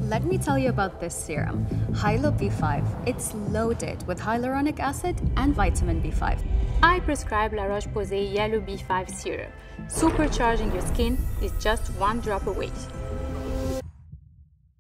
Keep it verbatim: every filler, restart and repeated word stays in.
let me tell you about this serum, Hyalu B five. It's loaded with hyaluronic acid and vitamin B five. I prescribe La Roche-Posay Hyalu B five serum. Supercharging your skin is just one drop away.